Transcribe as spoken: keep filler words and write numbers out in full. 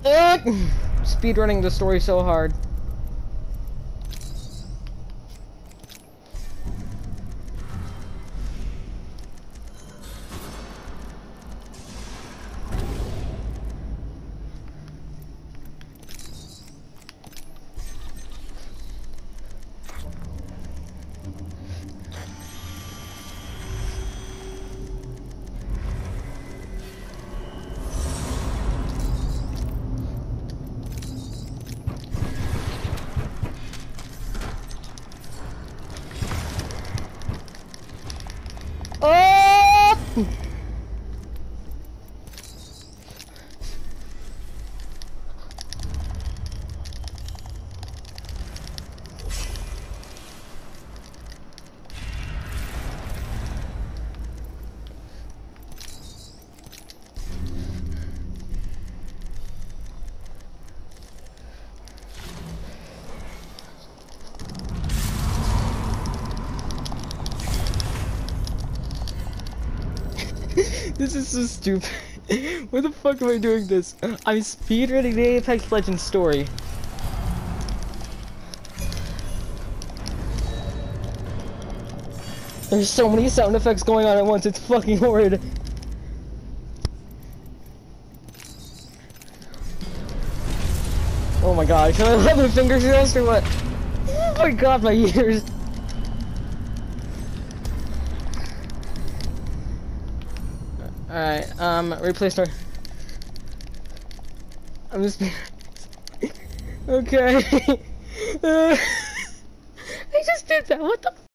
Uh, speedrunning the story so hard. Oh! This is so stupid. Why the fuck am I doing this? I'm speedrunning the Apex Legends story. There's so many sound effects going on at once, it's fucking horrid. Oh my god, should I let my fingers rest or what? Oh my god, my ears. Alright, um, replay story. I'm just... Okay. uh, I just did that, what the